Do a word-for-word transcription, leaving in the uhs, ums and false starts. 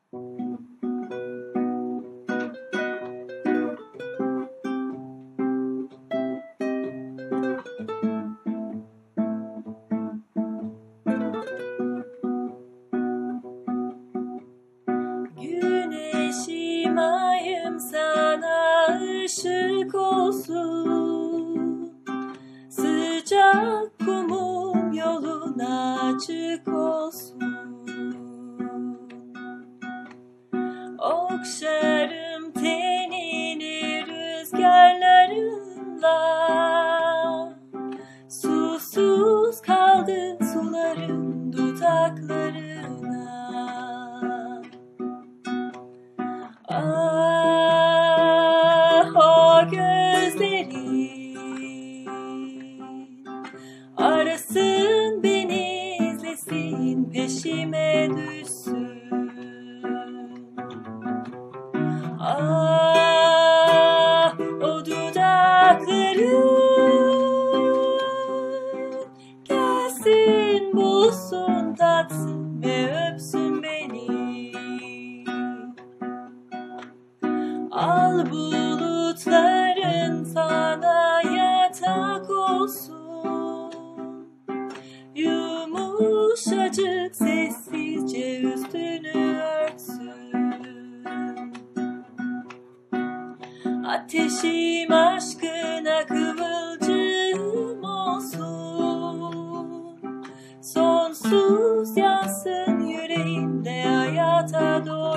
Güneşim ayım sana ışık olsun, sıcak kumum yoluna açık olsun. Okşarım tenini rüzgarlarımla, susuz kaldı sularım dudaklarına. Ah, o gözlerin arasın beni, izlesin, peşime düşsün. Ah, o dudakların gelsin, bulsun, tatsın ve öpsün beni. Al bulutların sana yatak olsun, yumuşacık sessizce üstünü örtsün. Ateşim aşkına kıvılcım olsun, sonsuz yansın yüreğimde hayata doğru.